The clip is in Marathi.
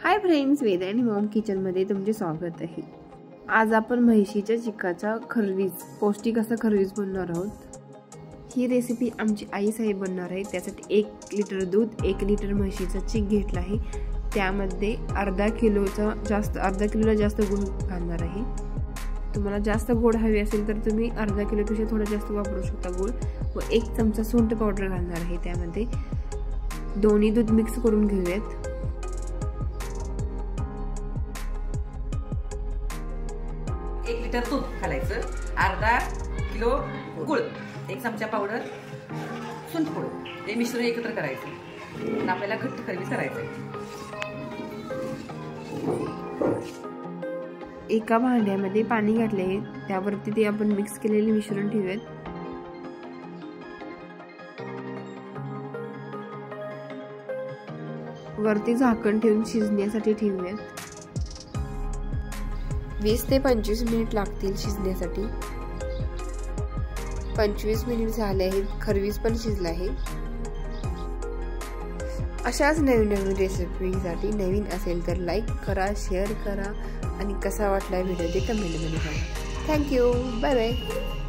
हाय फ्रेंड्स, वेद आणि मॉम किचनमध्ये तुमचे स्वागत आहे। आज आपण म्हशीच्या चिकाचा खरवीज, पौष्टिक असा खरवीज बनवणार आहोत। ही रेसिपी आमची आई साहेब बनवणार आहे। त्यासाठी 1 लिटर दूध, 1 लिटर म्हशीचा चीक घेतला आहे। त्यामध्ये अर्धा किलोला जास्त गूळ घालणार आहे। तुम्हाला जास्त गोड हवी असेल तर तुम्ही अर्धा किलोपेक्षा थोडा जास्त वापरू शकता गूळ। व 1 चमचा सुंठ पावडर घालणार आहे। त्यामध्ये दोन्ही दूध मिक्स करून घेऊयात। 1 लिटर दूध घालायचं, अर्धा किलो गुळ, 1 चमचा पावडर, सुंठ पूड, हे मिश्रण एकत्र करायचं आणि आपल्याला घट्ट खरवीज करायचं आहे। एका भांड्यामध्ये पाणी घातले आहे, त्यावरती ते आपण मिक्स केलेले मिश्रण ठेवूयात। वरती झाकण ठेवून शिजण्यासाठी ठेवूयात। 20 ते 25 मिनिट लागतील शिजण्यासाठी। 25 मिनिट झाले आहेत, खरवीज पण शिजला आहे। अशाच नवीन रेसिपीसाठी नवीन असेल तर लाईक करा, शेअर करा आणि कसा वाटला व्हिडिओ ते कमेंटमध्ये सांगा। Thank you, bye bye.